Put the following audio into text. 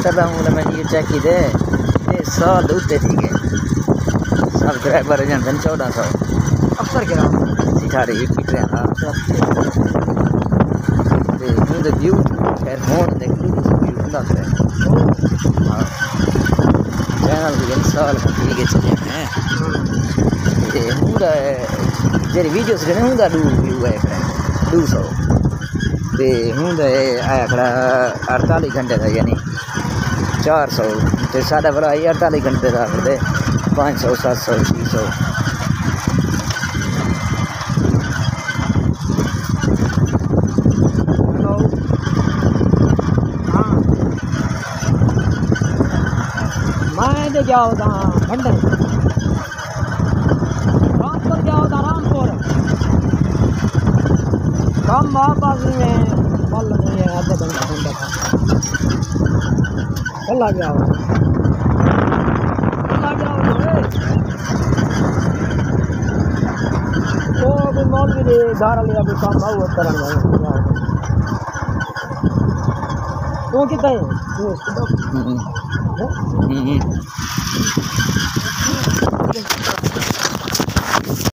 कर रहा हूँ मैं ये चेक की दे 100 दूते ठीक है सब्सक्राइबर जनधन 1400 अफसर के सिखारे एक पीट रहे हैं तो व्यू खैर फोन देख लो व्यू ਹੁੰਦਾ है हाँ चैनल भी इंस्टॉल ठीक है चले हैं ते हुंदा जेरी वीडियोस ने हुंदा व्यू है 200 ते हुंदा आया खड़ा 48 घंटे का यानी 400 ते साडा भरा 48 घंटे का फिर 500 700 600 मैं जाओ भंडर रामपुर जाओ रामपुर कम वापस में बल नहीं है आधे घंटे था चला जाओ तो भी मौल भी धारा लिया भी काम भाव तरन तो कितना है